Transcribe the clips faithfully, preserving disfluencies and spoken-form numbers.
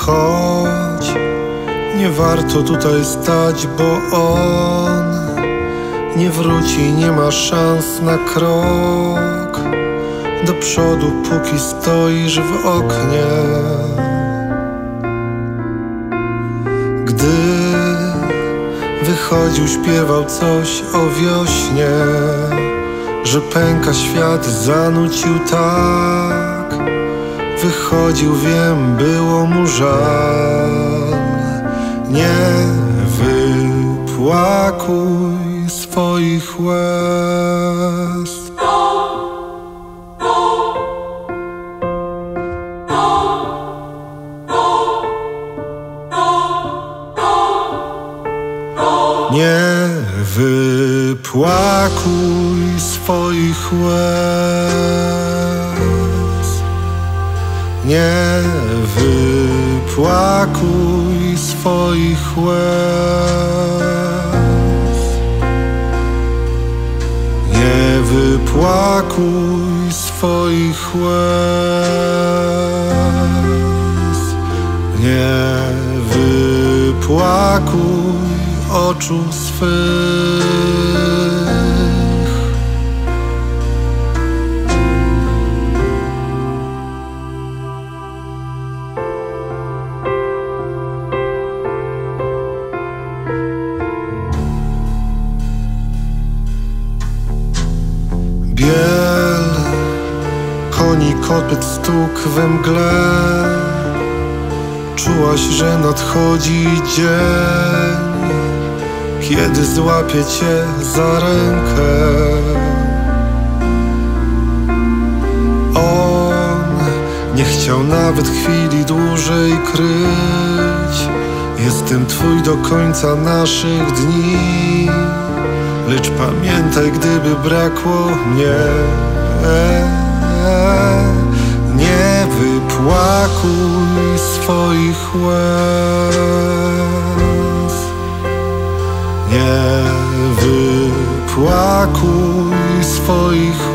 Chodź, nie warto tutaj stać, bo on nie wróci, nie ma szans na krok do przodu, póki stoisz w oknie. Gdy wychodził, śpiewał coś o wiośnie, że pęka świat, zanucił tak. Wychodził, wiem, było mu żal. Nie wypłakuj swoich łez. Nie wypłakuj swoich łez. Nie wypłakuj swoich łez. Nie wypłakuj swoich łez. Nie wypłakuj oczu swych. Biel koni, kopyt, stuk we mgle. Czułaś, że nadchodzi dzień, kiedy złapię cię za rękę. On nie chciał nawet chwili dłużej kryć. Jestem twój do końca naszych dni. Lecz pamiętaj, gdyby brakło mnie, nie wypłakuj swoich łez. Nie wypłakuj swoich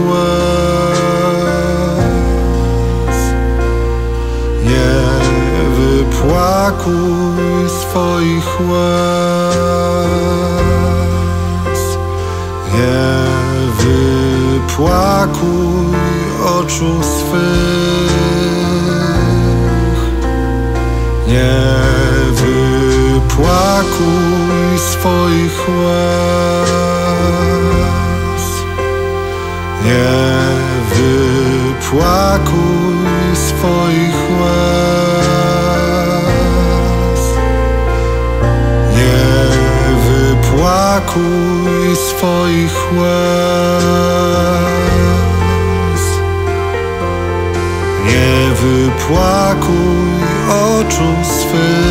łez. Nie wypłakuj swoich łez. Nie wypłakuj oczu swych. Nie wypłakuj swoich łez. Nie wypłakuj swoich łez. Nie wypłakuj swoich łez. Nie wypłakuj oczu swych.